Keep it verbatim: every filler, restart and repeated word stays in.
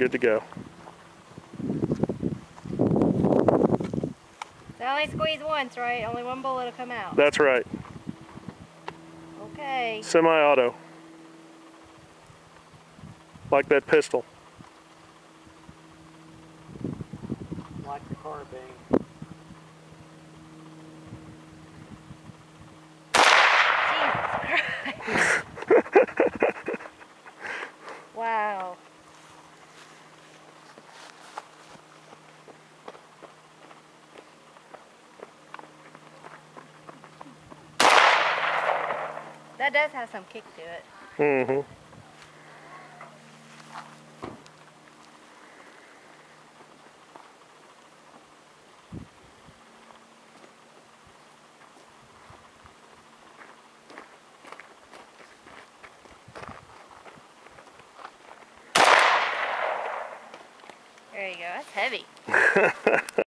good to go. So only squeeze once, right? Only one bullet will come out. That's right. Okay. Semi-auto. Like that pistol. Like the carbine. Jesus Christ. Wow. That does have some kick to it. Mm-hmm. There you go. That's heavy.